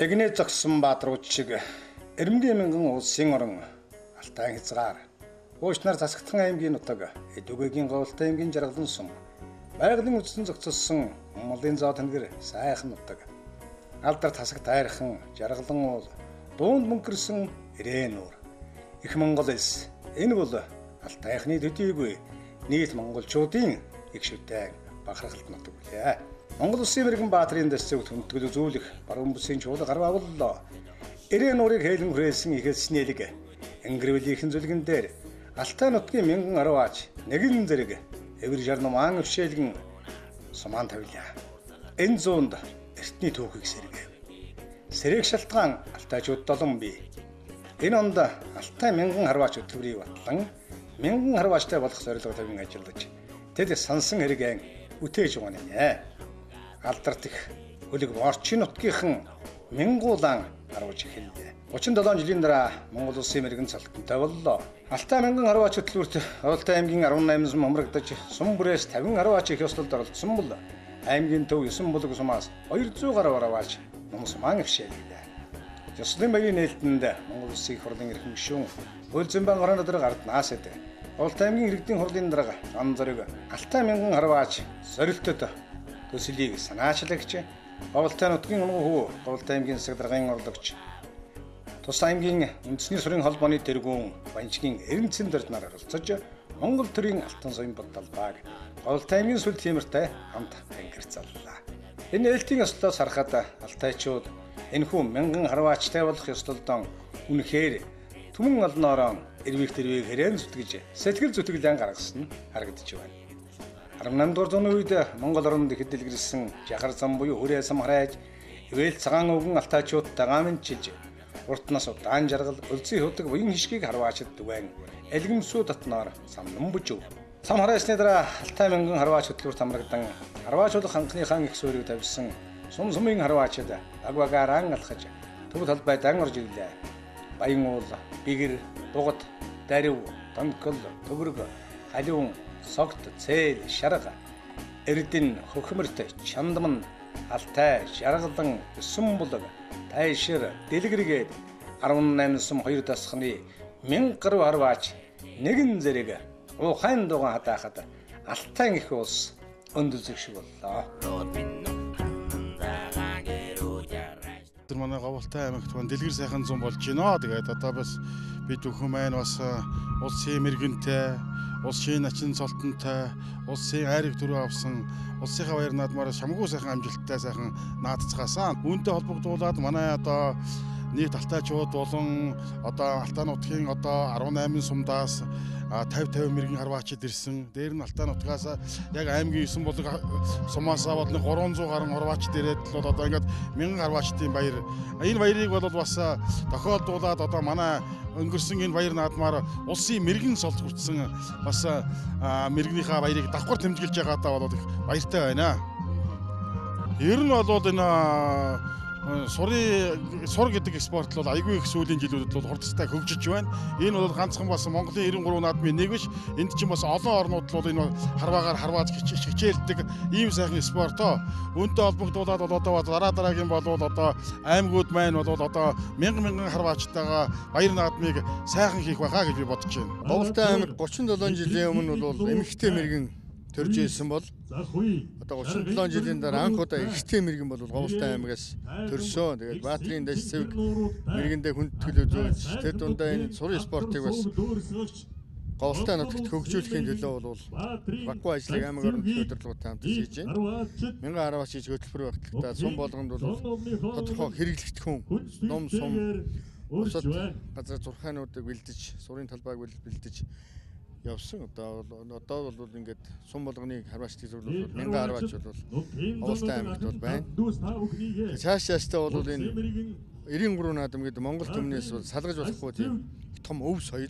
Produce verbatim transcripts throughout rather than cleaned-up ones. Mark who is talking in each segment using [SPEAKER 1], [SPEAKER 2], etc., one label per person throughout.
[SPEAKER 1] Эгнээ зогссон баатрууд шиг Эрмгийн мянган улсын орон Алтай хязгаар Уушнаар Засагтхан аймгийн нутаг Эдүгэгийн Говьлтай аймгийн Жаргалан сум байгалийн үдсэн зохицолсон Монголын зоо тэнгэр сайхан нутаг алдар тасаг тайрхан Жаргалан уул дуунд мөнгөрсөн ирээн нуур их Монгол элс энэ бол Алтайхны төдийгүй нийт монголчуудын их шүтэн бахархалт нутаг үлээ. Монгол Улсын мэрэгэн баатрын дэсцэг хүндэтгэл үзүүлэх баруун бүсийн чуулга гарав авлаа. Ирээн нуурыг хээлэн хүрээсэн ихэлсний элэг ангирвлийнхэн зүлгэн дээр Алтай нутгийн мянган арваач нэгэн зэрэг эвэр жарнаман өвшөөлгөн сумаан тавилаа. Энэ зуунд эртний түүхийг сэргэв. Сэрэг шалтгаан Алтайчууд долон бий. Энэ онд Алтай мянган арваач өтгөрийг батлан мянган арваачтай болох зорилго тавин ажиллаж тэд сансан хэрэгэн үтээж байгаа нэ. Алдарт их хөлөг орчин нутгийнхан мянгуулан арваж эхэллээ. гурван седем жилийн дараа Монгол Улсын мэрэгэн цалтантай боллоо. Алтай мянган арваач хөтлөвөрт Говьлтай аймгийн арван найман сум хамрагдаж сум бүрээс тавин арваач их ёслолд оролцсон бол аймгийн төв есөн булаг сумаас хоёр зуун гаруй арваач ном сумаан өвшөөллээ. Ёслолын баярын нээлтэнд Монгол Улсын их хурлын эрхэм гишүүн Хөлзөнбан горооны дараа гарднаас эд. Говьлтай аймгийн иргэдийн хурлын дараа зам зориг Алтай мянган арваач зорилтод төслийг санаачлагч Говьлтай нутгийн унган хүү Говьлтай аймгийн засаг даргын орлогч Тус аймгийн үндэсний сурын холбооны тэргүүн Банчгийн Эренцэн дорднаар оролцож Монгол төрийн алтан соён бодлогыг Говьлтай аймгийн сүл тиймэртэй хамт ангирцааллаа. Энэ нээлтийн ёслолоос харахад Алтайчууд энэхүү мянган арваачтай болох ёслолдон үнэхээр түмэн олноороо эрвих тэрвийг хэрээн зүтгэж сэтгэл зүтгэлэн гаргасан нь харагдаж байна. арван наймдугаар зууны үед Монгол оронд ихэд дэлгэрсэн жахар зам буюу хүрээ сам харайж ивэл цагаан өвгөн Алтайчуудтай гамнчилж урт нас удаан жаргал өлзий хөдөг буян хишгийг харваачд дүгэн элгэмсүү татнаар самнан бүжв. Сам харайсны дараа Алтай мянган харваач хөтлөвөрт хамрагдан харваачууд ханхныхан их суурийг тавьсан сум сумын харваачд агвагаран алхаж төв талбайдан орж ирлээ. Баян уул, бигэр, дугад, дарив, тонкол, төгөрг, халиун, согт, цээл, шарга, эрдэн, хөхмөрт, чандман, Алтай, Жаргалан, Сумбулаг, Тайшир, Дэлгэргээд арван найман сум хоёр дасхны мянган гаруй арваач нэгэн зэрэг ухаан дугаан хатаахад Алтай их улс өндөлзөх шиг боллоо.
[SPEAKER 2] Тэр манай Говьлтай аймагт дэлгэр сайхан зам болж байна. Тэгээд одоо бас бид бүхэн маань бас улсын мэрэгэнтэй, улсын начин цолтонтой, улсын айрыг төрөө авсан, улсынхаа баяр наадмаар шамгүй сайхан амжилттай сайхан наадцгаасан. Үүнтэй холбогдуулаад манай одоо нийт Алтайчууд болон одоо Алтай нутгийн одоо арван найман сумдаас тавь тавь мэрэгэн харваачид ирсэн. Дээр нь Алтай нутгаас яг аймгийн есөн булаг сумаас болон гурван зуун гаруй харваачид ирээд л одоо ингээд мянган харваачдын баяр. Энэ баярыг бол бас тохиолдуулаад одоо манай өнгөрсөн энэ баяр наадмаар улсын мэрэгэн солд хүртсэн бас мэрэгнийхээ баярыг давхар тэмдэглэж байгаадаа бол их баяртай байна. Ер нь бол энэ Сурын сур гэдэг спорт бол айгүй их сүүлийн жилүүдэд бол хурдтай хөгжиж байна. Энэ бол ганцхан бас Монголын девяносто гурван наадмын нэг биш. Энд чинь бас олон орнууд бол энэ харваагаар харвааж хичээлдэг ийм сайхан спортоо. Үүнтэй холбогдуулаад бол одоо дараа дараагийн болвол одоо аймагуд маань бол одоо мянган мянган харваачтайгаа баяр наадмыг сайхан хийх байхаа гэж би бодож байна.
[SPEAKER 3] Говьлтай аймаг гурван седем жилийн өмнө бол эмэгтэй мэрэгэн төрж ирсэн бол одоо гурван седем жилийн дараа анх удаа эрэгтэй мэрэгэн бол Говьлтай аймагаас төрсөн. Тэгээд баатрийн дэс цэвэг мэргэндээ хүндэтгэл үзүүлж тэр дундаа энэ сурын спортыг бас Говьлтай нутагт хөгжүүлэхийн төлөө бол баггүй ажлыг аймаг орон хөтөлбөртэй хамт хийж байна. Мянган арваач хийж хөтөлбөр багтлагтаа сум болгонд бол тодорхой хэрэглэгдэх хүн ном сум бусад газар зурхаануудыг бэлдэж сурын талбайг бэлдэж явсан. Одоо одоо бол ингээд сум болгоныг харваачдыг зөвлөл мянган арваач бол Говьлтай аймагт бол байна. Цааш цааштай бол энэ девяносто гурван наадам гэдэг Монгол төмнөөс бол салгаж болохгүй тийм том өв соёл.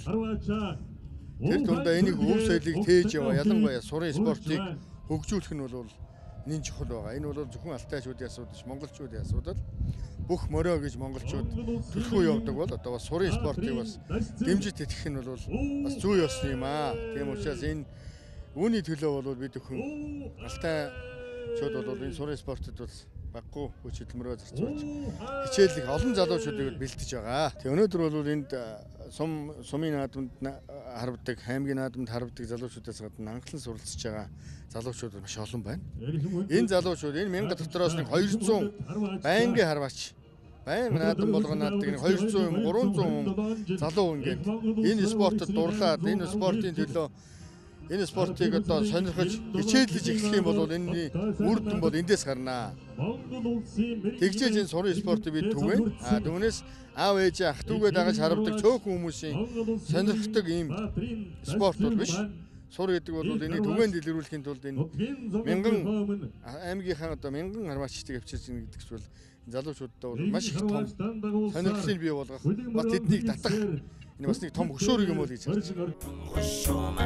[SPEAKER 3] Тэр дундаа энийг өв соёлыг тээж яваа ялангуяа сурын спортыг хөгжүүлэх нь бол нэн чухал байгаа. Энэ бол зөвхөн Алтайчуудын асуудал биш, монголчуудын асуудал. Бүх морой гэж монголчууд төлхөө явдаг бол одоо бас сурын спортыг бас дэмжиж тэтгэх нь бол бас зүй ёсны юм аа. Тийм учраас энэ үүний төлөө бол бид өхөн Алтайчууд бол энэ сурын спортод бол баггүй хүч хөдөлмөрөө зарцуулж хичээл их олон залуучуудыг бэлтэж байгаа. Тэгээ өнөөдөр бол энд сум сумын наадамд харвдаг, хаймгийн наадамд харвдаг залуучуудаас гадна анхлан суралцж байгаа залуучууд маш олон байна. Энэ залуучууд энэ мянга дотроос нэг хоёр зуун байнгын харваач, байнга наадам болгоно нааддаг нэг хоёр зуун, гурван зуун залуу ингээд энэ спортод дурлаад энэ спортын төлөө энэ спортыг одоо сонирхож хичээлж эхлэх юм бол энэний үр дүн бол эндээс гарнаа. Тэгжээж энэ сурын спортыг бид түгээн. А түүнээс аав ээж ах дүүгээ дагаж харвдаг цөөхөн хүмүүсийн сонирхдаг ийм спорт бол биш. Сур гэдэг бол энийг түгээн дэлгэрүүлэхийн тулд энэ мянган аймгийнхаа одоо мянган харваачдыг авчирч ийн гэдэг чинь залуучуудад бол маш их том сонирхлыг бий болгох, бас тэднийг татах энэ бас нэг том хөшөөрөг юм уу гэж харж байна.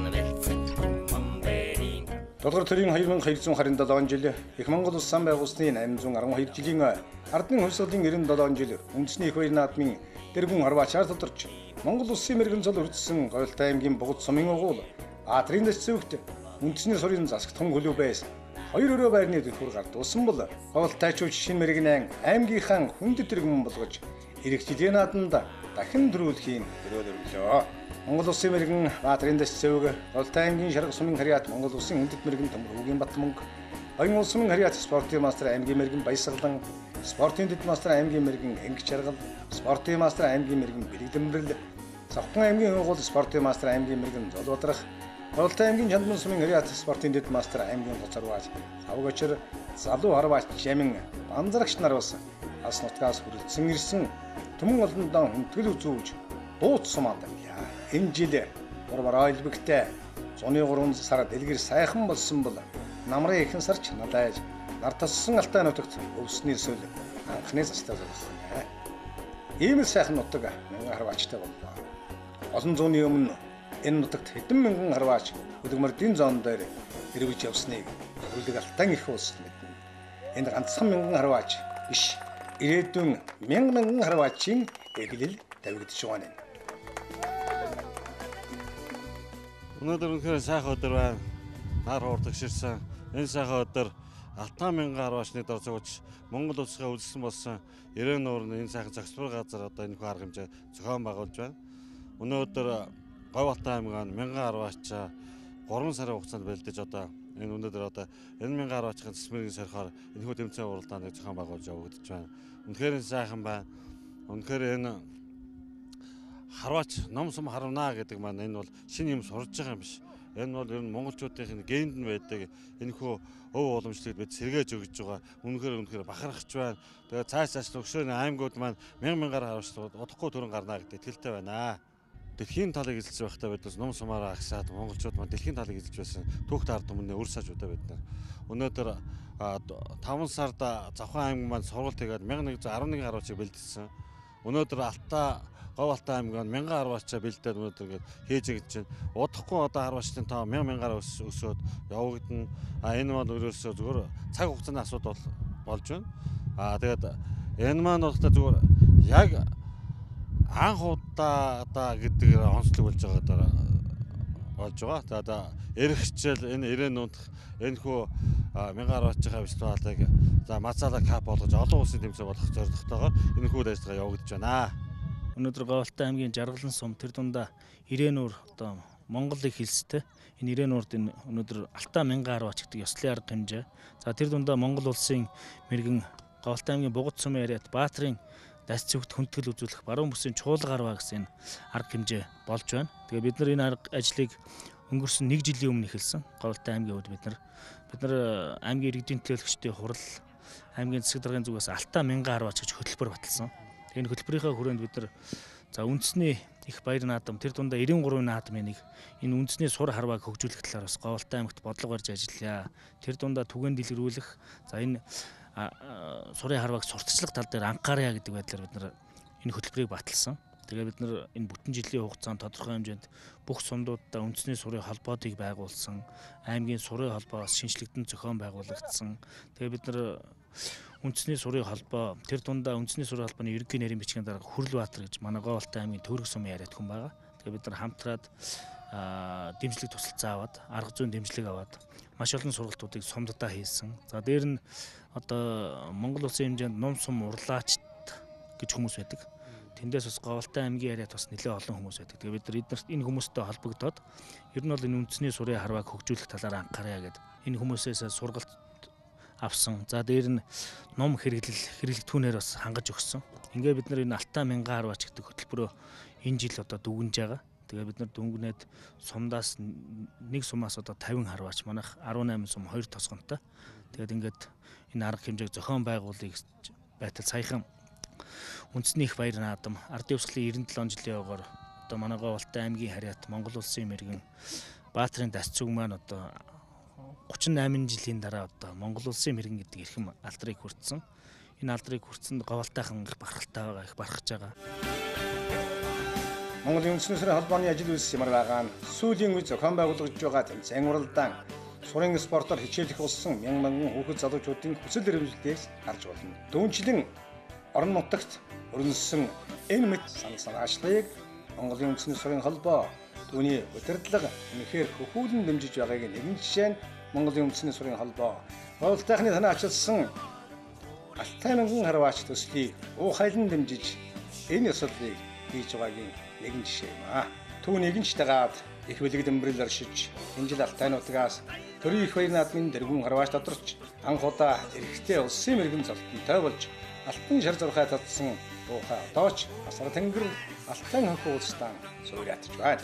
[SPEAKER 1] Долгор төрийн хоёр nghìn хоёр зуун харин долоон жил их Монгол улс сан байгуулсны восемь зуун арван хоёр жилийн ардны хувьсгалын девяносто долоон жил үндэсний их баяр наадмын дэргүн харваачаар тодорч Монгол улсын мэрэгэн цол хүртсэн Говьлтай аймгийн Богд сумын угуул Баатрин дэс зөвхт үндэсний сурын засагтхан хөлөв байсан. Хоёр өрөө байрны дэвхүр гардуулсан бол Говьлтайчууд шинэ мэрэгэн аймгийнхаа хүндэт дэргэн болгож ирэх жилийн наадамд дахин төрүүлэхийн өрөөл өрлөө. Монгол улсын мэрэгэн Баатрин дэс зөвг Говьлтай аймгийн Шарга сумын харьяат Монгол улсын хүндэт мэрэгэн Төмөрхөгийн Батмөнг Баян улс сумын харьяат спортын мастер аймгийн мэрэгэн Баясгалан спортын дэд мастер аймгийн мэрэгэн Энг Чаргал спортын мастер аймгийн мэрэгэн Бэлэгдэмбэрэл Савхан аймгийн угуул спортын мастер аймгийн мэрэгэн Золбодрах Говьлтай аймгийн Чандман сумын харьяат спортын дэд мастер аймгийн Гоцарваач Авгачир залуу харваач Жамин Банзарагч нар бас ас нутгаас хүрэлцэн ирсэн түмэн олондоо хүндэтгэл үзүүлж дууц сумаад байна. Энэ жил гурван айлбагтай зуны гурван сар дэлгэр сайхан болсон бол намрын ихэнх сар чаналайж нар тассан алтай нутагт өвснэр сүл анхны застаа зорсон. Ийм л сайхан нутаг мянган харваачтай боллоо. Олон зууны өмнө энэ нутагт хэдэн мянган харваач хөдөлмөрийн зоон дээр эргэж явсныг үлэг алтан их улс мэднэ. Энэ ганцхан мянган харваач биш, ирээдүйн мянган мянган харваачийн эглэл тавигдж байгаа юм.
[SPEAKER 4] Өнөөдөр үнэхээр сайхан өдөр байна. Нар хуурдагширсан. Энэ сайхан өдөр алтан мянган харваачны дор зогж Монгол улсаа үлдсэн болсон Ирээн нуурны энэ сайхан зохицбор газар одоо энэ хүү арга хэмжээ зохион байгуулж байна. Өнөөдөр Говьлтай аймгийн мянган харваач гурван сарын хугацаанд бэлдэж одоо энэ өнөөдөр одоо энэ мянган харваачийн цэцмэрийн сорхоор энэ хүү тэмцээн уралдааныг зохион байгуулж явагдаж байна. Үнэхээр сайхан байна. Үнэхээр энэ харваач ном сум харвнаа гэдэг маань энэ бол шинэ юм сурж байгаа юм биш. Энэ бол ер нь монголчуудын генд нь байдаг энэ хүү өв уламжлалыг бид сэргээж өгж байгаа. Үнэхээр үнэхээр бахархаж байна. Тэгээ цааш цааш өгшөөний аймагуд маань мянган мянгаар харваач удахгүй төрөн гарнаа гэдэг итгэлтэй байна. Дэлхийн талыг эзэлж байхдаа бид бас ном сумаараа агсаад монголчууд маань дэлхийн талыг эзэлж байсан түүхт ард түмний үр сажуудаа бид нар. Өнөөдөр таван сард Завхан аймаг маань сургалт хийгээд мянган нэгэн арван нэгэн харваачийг бэлдсэн. Өнөөдөр Алтай Говьлтай аймгийн мянган харваачаа бэлдээд өнөөдөр ингээд хийж өгч байна. Удахгүй одоо харваачдын тоо мянган мянгаар өсөөд явагдана. А энэ маань өөрөөсөө зүгээр цаг хугацааны асуудал болж байна. А тэгээд энэ маань болохтой зүгээр яг анх удаа одоо гэдгээр онцлог болж байгаа дараа болж байгаа. За одоо эрх хичээл энэ Ирээн нуунт энэ хүү мянган харваачийн фестивалыг за Мацала кап болгож олон улсын тэмцээн болох зорилготойгоор энэ хүү ажиллагаа явагдаж байна.
[SPEAKER 5] Өнөөдөр Говьлтай аймгийн Жаргалан сум тэр дундаа Ирээн нуур одоо Монгол их хэлстэй энэ Ирээн нуурд энэ өнөөдөр Алтай мянган харваач гэдэг ёслолын арга хэмжээ. За тэр дундаа Монгол улсын мэрэгэн Говьлтай аймгийн Богд сумын харьяат Баатрин дац зөвхт хүндэтгэл үзүүлэх баруун бүсийн чуулга харваа гэсэн арга хэмжээ болж байна. Тэгээ бид нар энэ арга ажлыг өнгөрсөн нэг жилийн өмнө эхэлсэн. Говьлтай аймгийн хувьд бид нар бид нар аймгийн иргэдийн төлөөлөгчдийн хурал аймгийн засаг даргын зүгээс Алтай мянган харваач гэж хөтөлбөр баталсан. Энэ хөтөлбөрийнхаа хүрээнд бид нар за үндэсний их баяр наадам тэр дундаа девяносто три наадмын нэг энэ үндэсний сур харвааг хөгжүүлэх талаар бас Говьлтай аймагт бодлого барьж ажиллая. Тэр дундаа түгээн дэлгэрүүлэх за энэ сурын харвааг сурталчлах тал дээр анхаарья гэдэг байдлаар бид нар энэ хөтөлбөрийг баталсан. Тэгээ бид нар энэ бүтэн жилийн хугацаанд тодорхой хэмжээнд бүх сумдуудаа үндэсний сурын холбоодыг байгуулсан. Аймгийн сурын холбоос шинжлэгдэн зохион байгуулагдсан. Тэгээ бид нар үндэсний сурын холбоо тэр дундаа үндэсний сурын холбооны ерөнхий нарийн бичгийн дарга Хүрлбаатар гэж манай Говьлтай аймгийн Төвөрг сумын яриад хүн байгаа. Тэгээ бид нар хамтраад дэмжлэг тусалцаа аваад арга зүйн дэмжлэг аваад маш олон сургалтуудыг сумдаа хийсэн. За дээр нь одоо Монгол улсын хэмжээнд ном сум урлаач гэж хүмүүс байдаг. Тэндээс бас Говьалтай аймгийн яриад бас нэлээд олон хүмүүс байдаг. Тэгээ бид нар эднэрт энэ хүмүүстэй холбогдоод ер нь бол энэ үндэсний сурын харвааг хөгжүүлэх талаар анхаарая гэдэг. Энэ хүмүүсээс сургалт авсан. За дээр нь ном хэрэглэл хэрэглэгтүүнээр бас хангаж өгсөн. Ингээ бид нар энэ Алтай мянган харваач гэдэг хөтөлбөрөө энэ жил одоо дүгнэж байгаа. Тэгээ бид нар дүнгнээд сумдаас нэг сумаас одоо тавин харваач манайх арван найман сум хоёр тосгонтой. Тэгээд ингээд энэ арга хэмжээг зохион байгуулъя гэж байтал саяхан үндэсний их баяр наадам ардын өвсгөлийн девяносто жилийн явгаар одоо манай Говьалтай аймгийн харьяат Монгол улсын мэргэн Баатрин Дасцүг маань одоо гучин найман жилийн дараа одоо Монгол улсын мэргэн гэдэг эрхэм алдрыг хүртсэн. Энэ алдрыг хүртсэнд Говьалтайхан их бахархалтай байгаа, их барахж байгаа.
[SPEAKER 1] Монголын үндэсний сурын холбооны ажил үйлс ямар байгаа нь сүүлийн үе зохион байгуулагдж байгаа тэмцээн уралдаан сурын спортоор хичээлэх болсон мянган мянган хүүхэд залуучуудын хүсэл эрмэлзлээс харж болно. Дүүнчлэн орон нутагт өрнөссөн энэ мэт санал санаачлалыг Монголын үндэсний сурын холбоо түүний удирдлага үнэхээр хөхүүлэн дэмжиж байгааг нэгэн жишээ нь Монголын үндэсний сурын холбоо Говьалтайхны танаа ачилсан Алтай мянган харваач төслийг уухайлан дэмжиж энэ ёслолыг хийж байгаагийн нэгэн жишээ юм аа. Түүнийг нь ч дагаад их бэлэг дэмбэрэл оршиж энэ жил Алтайнуудаас төрийн их баяр наадмын дэргүүн харваач тодорч анх удаа эрэгтэй улсын мэргэн золтонтой болж алтан шар зурхай татсан уухай одооч асар тэнгэр Алтай хонхоо улстай суурьятж байна.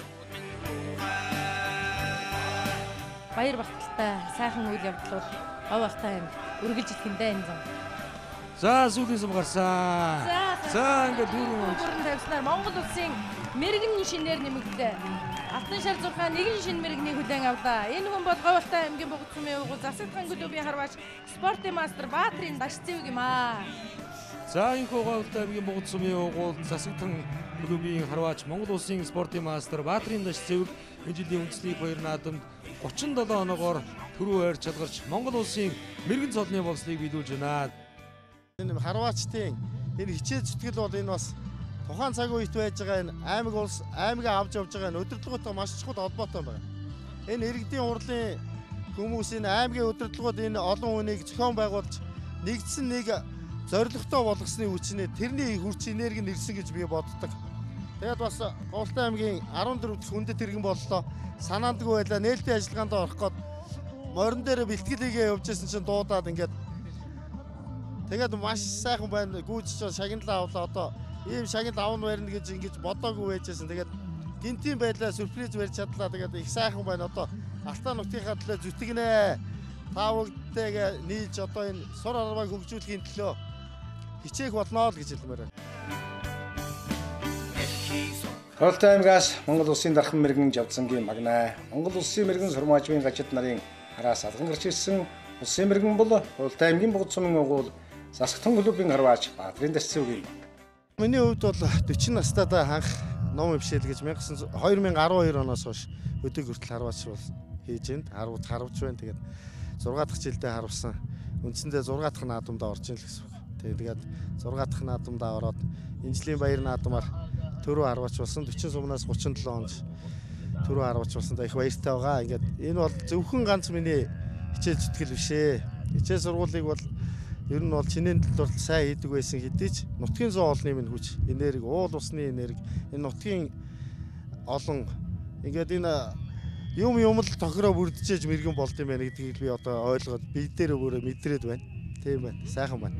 [SPEAKER 6] Баяр багталтай сайхан үйл явдлууд Говьалтай аймаг үргэлж ихэндээ энэ зам.
[SPEAKER 7] За сүүлийн сум гарсан. За ингээд дөрөв
[SPEAKER 6] бүрэн тавьснаар Монгол улсын мэрэгэн шинээр нэмэгдээ. Алтан шар зурхай нэгэн шинэ мэрэгний хүлээн авлаа. Энэ хүн бол Говьалтай аймгийн Богд сумын уугуул засагтхан клубын харваач спортын мастер Баатрин Дасцүг юм аа.
[SPEAKER 7] За энэ Говьалтай аймгийн Богд сумын уугуул засагтхан клубын харваач Монгол улсын спортын мастер Баатрин Дасцүг энэ жилийн үндэсний баяр наадамд гучин долоо оноогоор төрөө ойр чадгарч Монгол улсын мэрэгэн цолны болслыг биелүүлж байна.
[SPEAKER 3] Энэ харваачдын энэ хичээл зүтгэл бол энэ бас тухайн цаг үед байж байгаа энэ аймаг улс аймагаа авч явж байгаа энэ удирдлагуудтай маш чухал холбоотой байна. Энэ иргэдийн хурлын хүмүүс энэ аймгийн удирдлагууд энэ олон хүнийг зохион байгуулж нэгдсэн нэг зорилготой болгосны хүчнээ тэрний хүч энерги нэрсэн гэж би боддог. Тэгээд бас Говьалтай аймгийн арван дөрөв дахь хүндэт иргэн боллоо. Санаандгүй байлаа. Нээлттэй ажиллагаанд орох гээд морин дээр бэлтгэл хийгээ явж байсан чинь дуудаад ингээд тэгээд маш сайхан байна. Гүйж шагналаа авлаа. Одоо ийм шагнал авна барина гэж ингэж бодоогүй байжсэн. Тэгээд гинтийн байлаа сюрприз барьж чадлаа. Тэгээд их сайхан байна. Одоо Алтай нутгийнхаа төлөө зүтгэнэ. Та бүгдтэйгээ нийлж одоо энэ сур арвааг хөгжүүлэхийн төлөө хичээх болно л гэж хэлмээр байна.
[SPEAKER 1] Говьалтай аймгаас Монгол улсын дархан мэргэн Жавдсангийн магнаа Монгол улсын мэргэн сурмаажмын гажид нарын араас алган гарч ирсэн улсын мэргэн бол Говьалтай аймгийн Богд сумын уугуул засагтхан клубын харваач Баатрин Дасцүг юм.
[SPEAKER 3] Миний хувьд бол forty настайдаа ханх ном өвшөөл гэж two thousand twelve оноос хойш өдөг хүртэл харваач бол хийж энд харвууд харвж байна. Тэгээд six дахь жилдээ харвсан. Үндсэндээ six дахь наадамд орж ийн л гэсэн үг. Тэгээд six дахь наадамд ороод энэ жилийн баяр наадамаар төрөө харваач болсон. forty сумнаас thirty-seven онд төрөө харваач болсон. Их баяртай байгаа. Ингээд энэ бол зөвхөн ганц миний хичээл зүтгэл биш ээ. Хичээл сургуулийг бол ер нь бол чинийн төлөв сайн хийдэг байсан хэдий ч нутгийн зүүн олны минь хүч, энерги, уул усны энерги, энэ нутгийн олон ингээд энэ юм юм л тохироо бүрдчихэж мэрэгэн болд юм байна гэдгийг би одоо ойлгоод би дээр өөрөө мэдрээд байна. Тийм байна. Сайхан байна.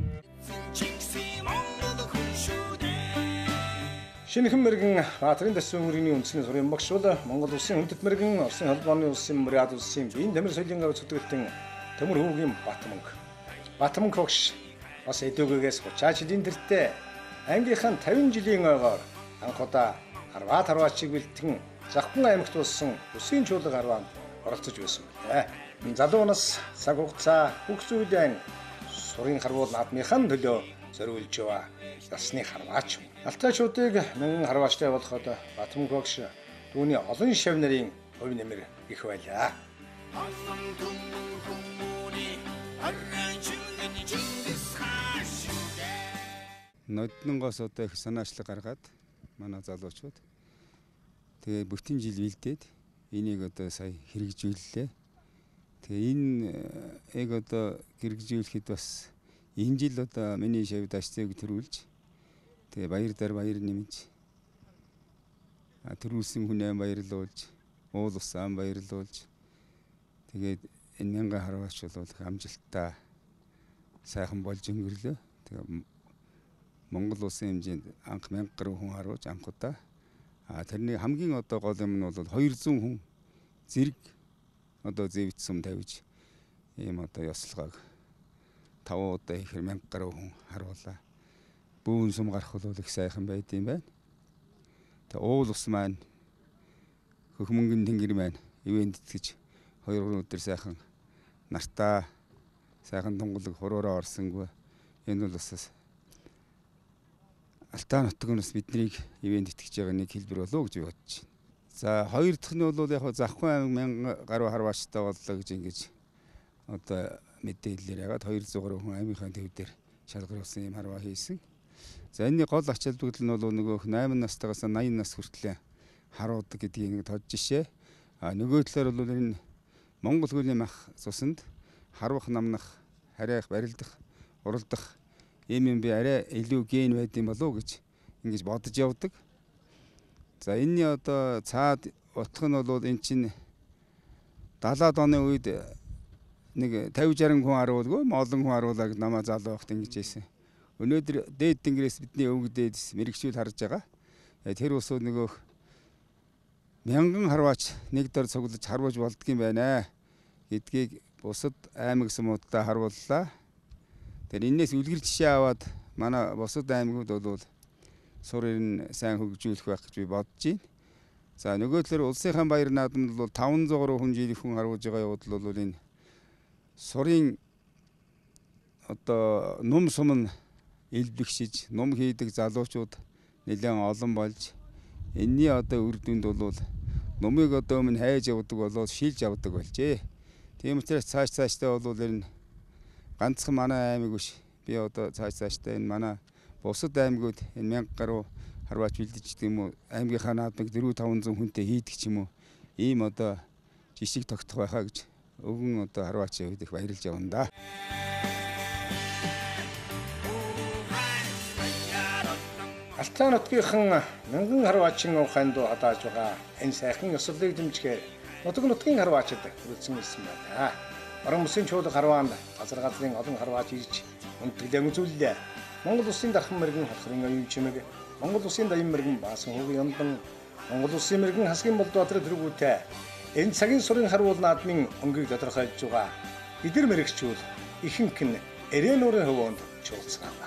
[SPEAKER 1] Шинэхэн мэргэн Баатрин Дасцүг мэргэний үндэсний сурын багш бол Монгол улсын хүндэт мэргэн Оросын холбооны улсын мөряд улсын биеийн тамир соёлын гавь зүтгэлтэн Төмөр хүүгийн Батмөнг. Батмөнг багш бас эдүгээс thirty жилийн тэртээ ангийнхан fifty жилийн ойгоор анх удаа харваа харваачиг бэлтгэн Завхан аймагт болсон Үсгийн чуулга харваанд оролцож байсан байна. Залуу нас цаг хугацаа хөгжүүлэн сурын харвуул наадмынхан төлөө зориулж яваа ясны харваач. Алтайчуудыг мянган харваачтай болгоход Батмөнг багш түүний олон шав нарын хувь нэмэр их байлаа.
[SPEAKER 8] Ноднонгоос одоо их санаачлаг гаргаад манай залуучууд тэгээ бүтэн жил бэлдээд энийг одоо сая хэрэгжүүллээ. Тэгээ энэ яг одоо хэрэгжүүлэхэд бас энэ жил одоо миний шавь дашцыг төрүүлж тэгээ баяр дээр баяр нэмж төрүүлсэн хүнээ баярлуулж уул усаан баярлуулж тэгээд энэ мянган харваач бол амжилттай сайхан болж өнгөрлөө. Тэгээ Монгол улсын хэмжээнд анх мянга гаруй хүн харуулж анх удаа. А тэрний хамгийн одоо гол юм нь бол хоёр зуун хүн зэрэг одоо зэвэт сум тавьж ийм одоо ёслогоог таван удаа ихэр мянга гаруй хүн харуулаа. Бүүн сум гарах бол их сайхан байд юм байна. Тэгээ уул ус маань хөхмөнгөн тэнгэр маань ивэнд итгэж хоёр гурван өдөр сайхан нартаа сайхан тунгалаг хуруураа орсонгүй. Энэ бол бас Алтаа нутагнаас биднийг ивэнд итгэж байгаа нэг хэлбэр болов уу гэж бодож байна. За хоёр дахь нь бол яг Завхан аймаг мянга гаруй харваачтай боллоо гэж ингэж одоо мэдээлэлээр ягаад хоёр зуун гаруй хүн аймгийн төв дээр шалгаруулсан юм харваа хийсэн. За энэний гол ач холбогдол нь бол нөгөө найман настайгаас наян нас хүртэл харуудаг гэдгийг нэг тод жишээ. А нөгөө талаар бол энэ Монгол хуулийн мах цуснд харвах намнах, хариах, барилдах, уралдах ийм юм би арай илүү ген байд юм болов уу гэж ингэж бодож явдаг. За энэний одоо цаад утга нь бол эн чинь далаад оны үед нэг тавин саран хүн харуулгүй олон хүн харуулаа гэж намаа залуу байхад ингэж хэлсэн. Өнөөдөр дээд тэнгэрээс бидний өвөг дээдс мэрэгчүүд харж байгаа. Тэр усууд нөгөө мянган харваач нэг дор цуглаж харваж болдгийм байна гэдгийг бусад аймаг сумуудаа харууллаа. Тэр энэс үлгэр жишээ аваад манай бусад аймагуд бол сур ирэн сайн хөгжүүлэх байх гэж би бодож байна. За нөгөө талаар улсынхаа баяр наадамд бол таван зуун гаруй хүн жилийн хүн харуулж байгаа явдал бол энэ сурын одоо нум сум нь илбэгшиж нум хийдэг залуучууд нэлээд олон болж энэний одоо үр дүнд бол нумыг одоо өмнө хайж явдаг болоод шилж явдаг болжээ. Тийм учраас цааш цаашдаа бол энэ ганцхан манай аймаг биш. Би одоо цааш цаашдаа энэ манай бусад аймагуд энэ мянга гаруй харваач бэлдэж гэдэг юм уу аймгийнхаа наадмыг дөрвөн таван зуун хүнтэй хийдэг ч юм уу ийм одоо жишг тогтох байхаа гэж өвгөн одоо харваачийн үед их баярлж явна да.
[SPEAKER 1] Алтаа нутгийнхан мянган харваачин ухаанд хадааж байгаа энэ сайхан ёслолыг дэмжихээр нутаг нутгийн харваачид хүрэлцэн ирсэн байна. Орон бүсийн чуулга харваанд газар газрын олон харваач ирж үнэтгэлээ үзүүллээ. Монгол улсын дархан мэрэгэн халахрын оюун чимэг, Монгол улсын даян мэрэгэн Баасан хуугийн яндан, Монгол улсын мэрэгэн Хасгийн Болдбаатар тэргүүтээ энэ цагийн сурын харуул наадмын өнгийг тодорхойлж байгаа эдэр мэрэгчүүд ихэнх нь Эрээнуурын хөвөөнд чуулцгаалаа.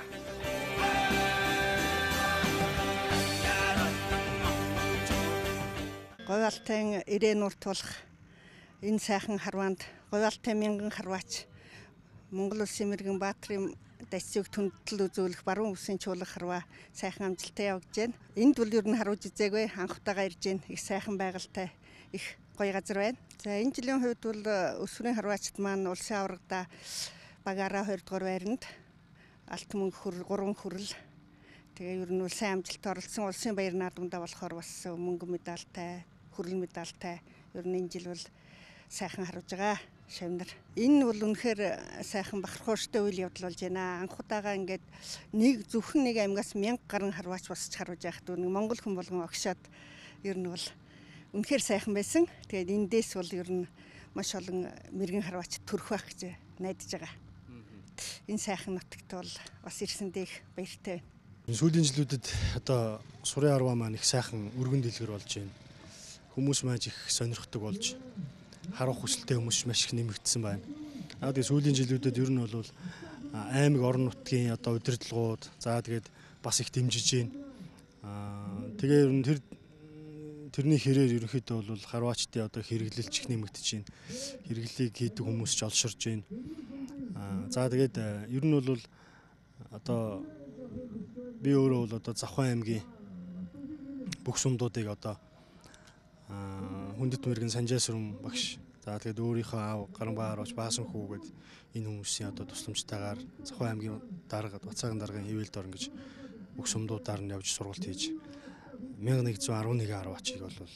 [SPEAKER 9] Говьалтай Эрээнуур тулах энэ сайхан харваанд говьалтай мянган харваач Монгол улсын мэрэгэн Баатрын дайцыг түнтэл үзүүлэх баруун үсгийн чуулга харваа сайхан амжилттай явж байна. Энд бол ер нь харуулж үзээгүй анх удаага ирж байна. Их сайхан байгальтай их гоё газар байна. За энэ жилийн хувьд бол өсвөрийн харваачд маань улсын аврагда багаараа хоёр дугаар байранд алт мөнгө хөр гурван хүрэл тэгээ ер нь сайн амжилт оролцсон улсын баяр наадамдаа болохоор бас мөнгө медальтай, хүрэл медальтай ер нь энэ жил бол сайхан харуулж байгаа. Шавнар. Энэ бол үнэхээр сайхан бахархууштай үйл явдал болж байна. Анх удаага ингээд нэг зөвхөн нэг аймгаас мянга гаруй харваач босч харуулж яхад нэг монгол хүн болгон огшоод ер нь бол үнэхээр сайхан байсан. Тэгээд эндээс бол ер нь маш олон мэрэгэн харваач төрөх байх гэж найдаж байгаа. Энэ сайхан нутагт бол бас ирсэндээ их баяртай байна.
[SPEAKER 10] Сүүлийн жилүүдэд одоо сурын харваа маань их сайхан өргөн дэлгэр болж байна. Хүмүүс маань их сонирхдаг болж харуулах хүсэлтэй хүмүүс маш их нэмэгдсэн байна. Аа тэгээд сүүлийн жилүүдэд ер нь бол аймаг орон нутгийн одоо удирдлагууд за тэгээд бас их дэмжиж байна. Аа тэгээ ер нь тэр тэрний хэрээр ерөнхийдөө бол харваачдын одоо хэрэглэлч их нэмэгдэж байна. Хэрэглэлийг хийдэг хүмүүс ч олширж байна. Аа за тэгээд ер нь бол одоо би өөрөө бол одоо Завхан аймгийн бүх сумдуудыг одоо хүндэт мэрэгэн Санжаасүрэн багш. За тэгээд өөрийнхөө аав Гаранбай харууч Баасан хүү гээд энэ хүмүүсийн одоо тусламжтайгаар Завхан аймгийн дарга Бацаагийн даргын хэвэлд орно гэж бүх сумдуудаар нь явж сургалт хийж мянга нэгдүгээр арван нэгэн харваачийг бол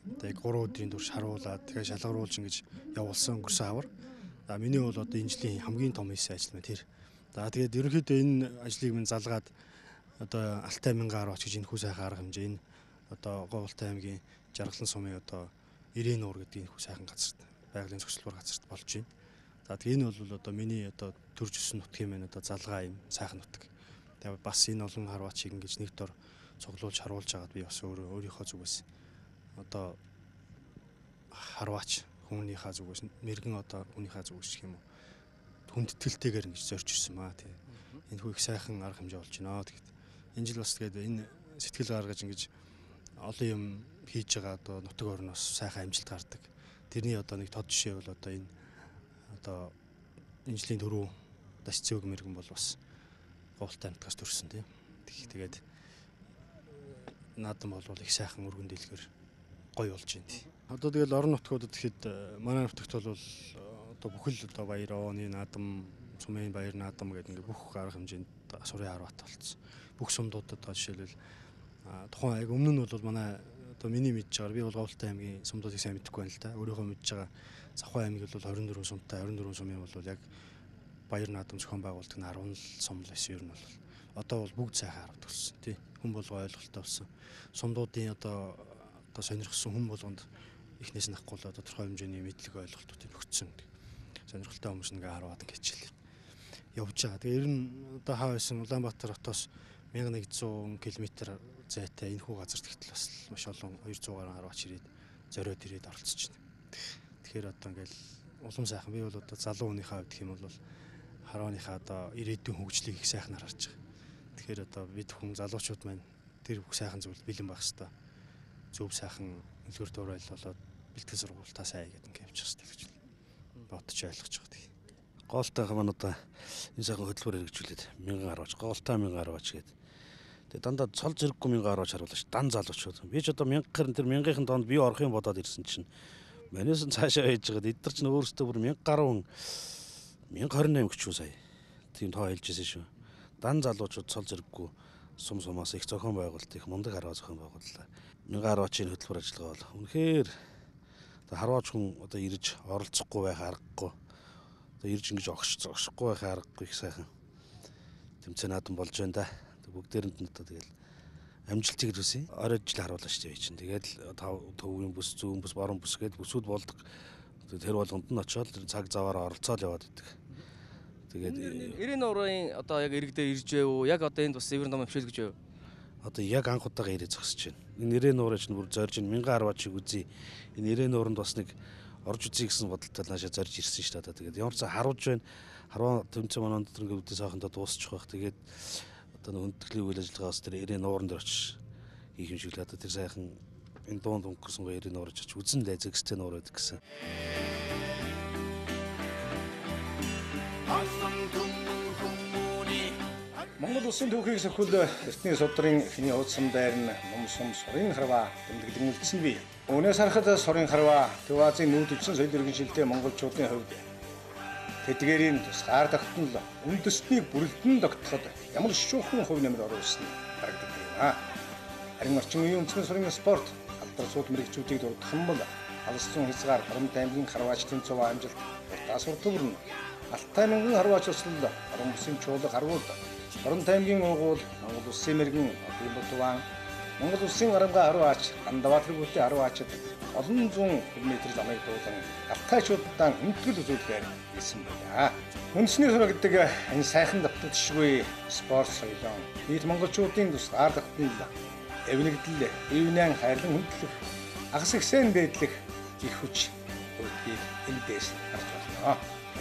[SPEAKER 10] одоо яг гурван өдрийн турш харуулад тэгээ шалгаруулж ингэж явуулсан өнгөрсөн хавар. За миний бол одоо энэ жилийн хамгийн том хийсэн ажил маань тэр. За тэгээд ерөнхийдөө энэ ажлыг минь залгаад одоо Алтай мянган гаруй гэж энэ хүү сайхан арга хэмжээ энэ одоо Говьалтай аймгийн Жаргалан сумын одоо Ирээн нуур гэдэг энэ хүү сайхан газарт байгалийн зохицлбор газарт болж байна. За тэгээд энэ бол одоо миний одоо төрж өссөн нутгийн маань одоо залгаа юм сайхан нутаг. Тэгээд бас энэ олон харваачийг ингэж нэг дор цуглуулж харуулж байгаад би бас өөрөө өөрийнхөө зүгээс одоо харваач хүмүүнийхээ зүгээс мэрэгэн одоо хүнийхээ зүгээс гэх юм уу хүндэтгэлтэйгээр ингэж зорж ирсэн маа тий. Энэ хүү их сайхан арга хэмжээ болж байна. Тэгээд энэ жил бас тэгээд энэ сэтгэл гаргаж ингэж олон юм хийж байгаа одоо нутаг орноос сайхан амжилт гардаг. Тэрний одоо нэг тод жишээ бол одоо энэ одоо энэ жилийн дөрөв даш цэвэг мэрэгэн бол бас Говьалтай аймтгаас төрсэн тий. Тэгээд наадам бол их сайхан өргөн дэлгэр гоё болж байна тий. Одоо тэгэл орон нутгуудад гэхэд манай нутагт бол одоо бүхэл одоо баяр ооны наадам, сумын баяр наадам гэдэг ингээ бүх арга хэмжээнд сурын харват болсон. Бүх сумдуудад одоо жишээлбэл тухайн аяг өмнө нь бол манай одоо миний мэдж байгаагаар би бол Говьалтай аймгийн сумдуудыг сайн мэдэхгүй байна л да. Өөрийнхөө мэдж байгаа Завхай аймаг бол хорин дөрвөн сумтай, хорин дөрвөн сумын бол яг баяр наадам зохион байгуулдаг нь арван сум л байсан ер нь бол. Одоо бол бүгд сайхан харагддаг болсон тий. Хүн болго ойлголттой болсон. Сумдуудын одоо одоо сонирхсан хүн болгонд эхнээс нь ахгүй л одоо тодорхой хэмжээний мэдлэг ойлголтуудыг өгсөн. Сонирхолтой хүмүүс ингээ хараад ингээ хичээл явж байгаа. Тэгээ ер нь одоо хаа байсан Улаанбаатар хотоос мянга нэгэн зуун км зайтай энэ хүү газарт ихтэл бас маш олон хоёр зуун гаруй хараач ирээд зориод ирээд оролцож байна. Тэгэхээр одоо ингээл улам сайхан би бол одоо залуу хүнийхээ хувьд гэх юм бол харааныхаа одоо ирээдүйн хөгжлийг их сайхан харж байгаа. Тэгэхээр одоо бид хүн залуучууд маань тэр бүх сайхан зүйл бэлэн байх хэвээр зөв сайхан үлгэр дуурайл болоод бэлтгэл сургуультаа сайн гэдэг ингээд явчих хэрэгтэй гэж бодож ойлгож байгаа.
[SPEAKER 11] Говьалтай маань одоо энэ сайхан хөтөлбөр хэрэгжүүлээд мянган гарууч, Говьалтай мянган гарууч гэдэг. Тэгээ дандаа цол зэрэггүй мянган гарууч харуулж дан залуучууд. Би ч одоо мянган тэр мянганы донд би орох юм бодоод ирсэн чинь манайс нь цаашаа хийж байгаа. Эдгээр чинь өөрсдөө бүр мянган гаруй мянган хорин восемь гэж шүү сая. Тийм тоо хэлж ирсэн шүү. Дан залуучууд цол зэрэггүй сум сумаас их зохион байгуулалт их мундаг харваа зохион байгууллаа. Мянган гаруучийн хөтөлбөр ажиллагаа бол үнэхээр одоо харваач хүн одоо ирж оролцохгүй байх аргагүй. Одоо ирж ингэж огш зогсохгүй байх аргагүй их сайхан тэмцээн наадам болж байна да. Бүгдээрэнд нь одоо тэгэл амжилтыг хүсье. Орой жил харуулж штэ чинь. Тэгээд төвийн бүс, зүүн бүс, баруун бүс гээд бүсүүд болдог. Тэр болгонд нь очиод цаг заваараа оролцоод яваад идэг. Тэгээд
[SPEAKER 12] Ирээн нуурын одоо яг иргэдээ ирж байв. Яг одоо энд бас Ивэр ном хөвшөөлгөж байв.
[SPEAKER 11] Одоо яг анх удаага ирээ зогсож байна. Энэ Ирээн нуурын чинь бүр зорж ин мянган харваачиг үзье. Энэ Ирээн нууранд бас нэг орж үзье гэсэн бодолтой наашаа зорж ирсэн шүү дээ. Тэгээд ямар ч харуулж байна. Харваа тэмцээн манай өдрийн өвдөс сайхандаа дуусчих байх. Тэгээд одоо хүндтгэлийн үйл ажиллагаас тэр Ирээн нууранд очиж хийх юм шиг л одоо тэр сайхан энэ дуунд өнгөрсөн гоё Ирээн нуурж очиж үзэн лээ зэгстэй нуур байдаг гэсэн.
[SPEAKER 1] Монгол улсын түүхийг сөхөл эртний судрын эхний уудсан байр нь ном сум сурын харваа тэмдэглэн үлдсэн бий. Өнөөс харахад сурын харваа Төв Азийн нүүдэлсэн соёл иргэншилтэй монголчуудын хувьд тэдгээрийн тусгаар тогтнол үндэстнийг бүрэлдэн тогтоход ямар шүүхэн хувь нэмэр оруулсан харагддаг юм. Харин орчин үеийн үндэсний сурын спорт алдар сууд мэрэгчүүдийг дурдах юм бол алс зүүн хязгаар Харамт аймгийн харваач тэмцээн амжилт уртаа сурталбарна. Алтай мянган харваач услал орон бүсийн чуулга харвууд Харамт аймгийн уугуул Монгол улсын мэрэгэн Одын Бутуан Монгол улсын Арамга харваач Андаваатар бүтээн харваачид олон зуун километр замыг дуулан алтайчуудаа хүндгэл үзүүлгээр хийсэн байна. Үндэсний сур гэдэг энэ сайхан давтагдшгүй спорт соёлоо нийт монголчуудын тусгаар тогтнол эвнэгдэл, ивнэн хайрлан хүндлэх, агас ихсэн байдлах их хүч үүдгийг эндээс харж байна.